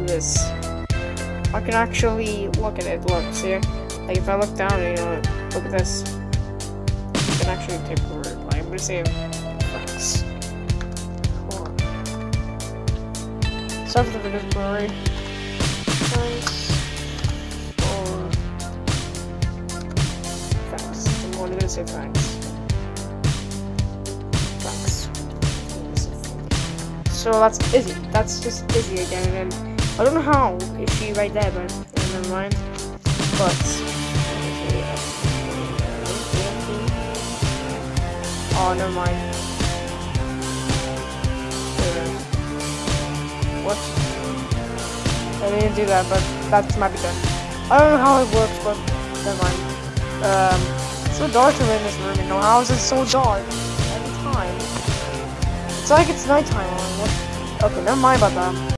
this. I can actually look at it. Look, see? Like if I look down, you know, look at this. I can actually take the word. Like, I'm gonna say facts. Hold on. Sorry for the video's blurry. Thanks for facts. I'm only gonna say facts. So that's Izzy. That's just Izzy again, and I don't know how is she right there, but never mind. But oh, never mind. What? I didn't do that, but that might be done. I don't know how it works, but never mind. It's so dark in this room. You know, how is it so dark every time? It's like it's nighttime. What? Okay, never mind about that.